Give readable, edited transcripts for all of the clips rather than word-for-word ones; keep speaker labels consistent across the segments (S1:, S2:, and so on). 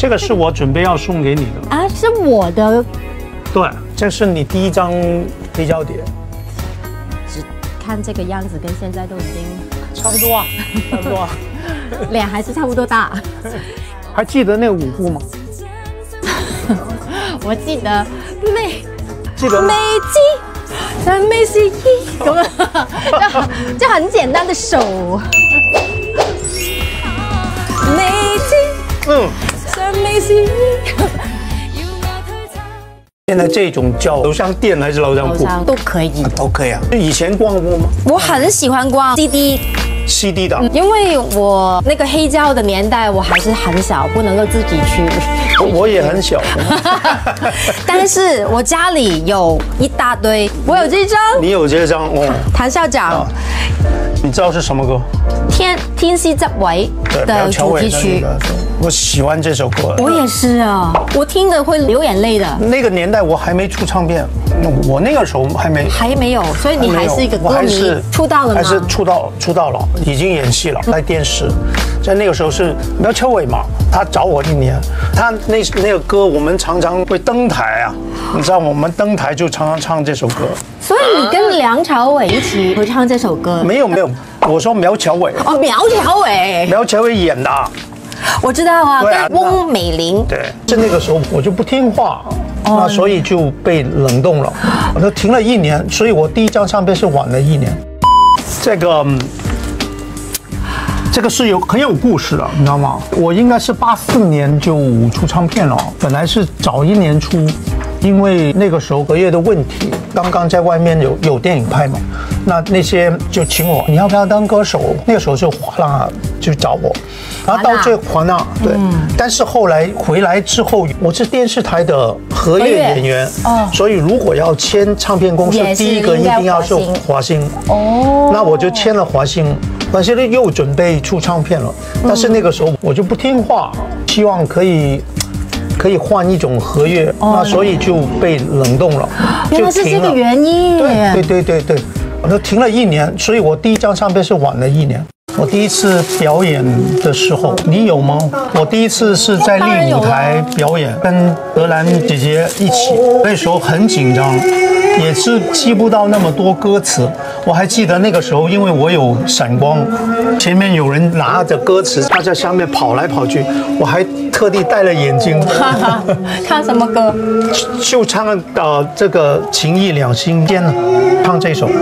S1: 这个是我准备要送给你的
S2: 啊，是我的。
S1: 对，这是你第一张黑胶碟。
S2: 只看这个样子，跟现在都已经
S1: 差不多啊，差不多啊。
S2: 脸还是差不多大。
S1: 还记得那个舞步吗？
S2: 我记得
S1: 记得
S2: 美姬，三美是一，咁啊，就很简单的手。美姬，三美是一。
S1: 现在这种叫楼上店还是楼上铺
S2: 都可以，
S1: 都可以啊。以前逛过吗？
S2: 我很喜欢逛
S1: CD 的，
S2: 因为我那个黑胶的年代我还是很小，不能够自己去。
S1: 我也很小，
S2: 但是我家里有一大堆，我有这张。
S1: 你有这张哦？
S2: 谭校长，
S1: 你知道是什么歌？
S2: 天师执委的主题曲。
S1: 我喜欢这首歌。
S2: 我也是啊，我听了会流眼泪的。
S1: 那个年代我还没出唱片，我那个时候还没有，
S2: 所以你还是一个歌迷。出道了吗？
S1: 还是出道了，已经演戏了，在电视。在那个时候是苗侨伟嘛，他找我1年，他那个歌我们常常会登台啊，你知道我们登台就常常唱这首歌。
S2: 所以你跟梁朝伟一起合唱这首歌？
S1: 没有，我说苗侨伟。
S2: 哦，苗侨伟演的。我知道啊，跟翁美玲。
S1: 对，是那个时候我就不听话，那所以就被冷冻了，我都停了1年，所以我第一张唱片是晚了1年。这个是很有故事的，你知道吗？我应该是84年就出唱片了，本来是早1年出，因为那个时候合约的问题，刚刚在外面有电影拍嘛，那些就请我，你要不要当歌手？那个时候就华纳就找我，然后到这华纳对，但是后来回来之后，我是电视台的合约演员，所以如果要签唱片公司，第一个一定要是华星哦，那我就签了华星。我现在又准备出唱片了，但是那个时候我就不听话，希望可以换一种合约，那所以就被冷冻了，
S2: 原来是这个原因。
S1: 对，我都停了1年，所以我第一张唱片是晚了1年。我第一次表演的时候，你有吗？我第一次是在绿舞台表演，跟德兰姐姐一起，那时候很紧张，也是记不到那么多歌词。我还记得那个时候，因为我有闪光，前面有人拿着歌词，他在下面跑来跑去，我还特地戴了眼镜。
S2: 唱什么歌？
S1: 就唱这个《情义两心间》呢，唱这首。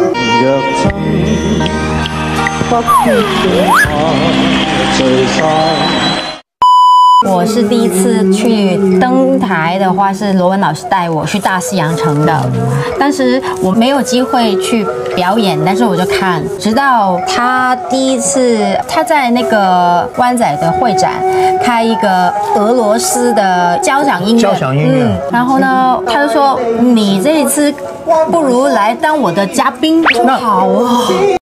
S2: 我是第一次去登台的话，是罗文老师带我去大西洋城的，当时我没有机会去表演，但是我就看，直到他第一次他在那个湾仔的会展开一个俄罗斯的交响音乐，然后呢，他就说你这一次不如来当我的嘉宾，好啊。